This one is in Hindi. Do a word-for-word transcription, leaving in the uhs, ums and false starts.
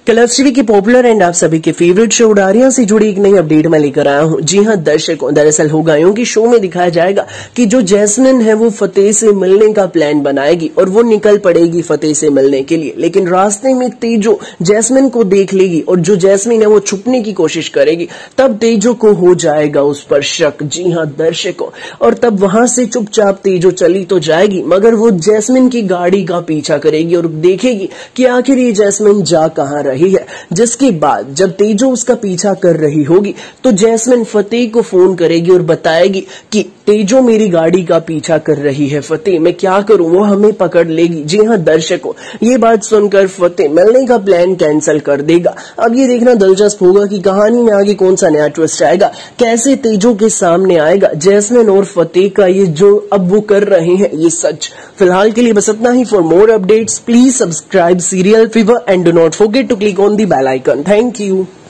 कलर्स टीवी की पॉपुलर एंड आप सभी के फेवरेट शो उडारियां से जुड़ी एक नई अपडेट मैं लेकर आया हूं। जी हां दर्शकों, दरअसल होगा यूं कि शो में दिखाया जाएगा कि जो जैस्मिन है वो फतेह से मिलने का प्लान बनाएगी और वो निकल पड़ेगी फतेह से मिलने के लिए। लेकिन रास्ते में तेजो जैस्मिन को देख लेगी और जो जैस्मिन है वो छुपने की कोशिश करेगी। तब तेजो को हो जाएगा उस पर शक। जी हां दर्शकों, और तब वहां से चुपचाप तेजो चली तो जाएगी, मगर वो जैस्मिन की गाड़ी का पीछा करेगी और देखेगी कि आखिर ये जैस्मिन जा कहां रही है। जिसके बाद जब तेजो उसका पीछा कर रही होगी तो जैस्मिन फतेह को फोन करेगी और बताएगी कि तेजो मेरी गाड़ी का पीछा कर रही है, फतेह मैं क्या करूं, वो हमें पकड़ लेगी। जी हां दर्शकों, ये बात सुनकर फतेह मिलने का प्लान कैंसिल कर देगा। अब ये देखना दिलचस्प होगा कि कहानी में आगे कौन सा नया ट्विस्ट आएगा, कैसे तेजो के सामने आएगा जैस्मिन और फतेह का ये जो अब वो कर रहे हैं ये सच। फिलहाल के लिए बस इतना ही। For more updates please subscribe serial fever and do not forget to click on the bell icon. Thank you.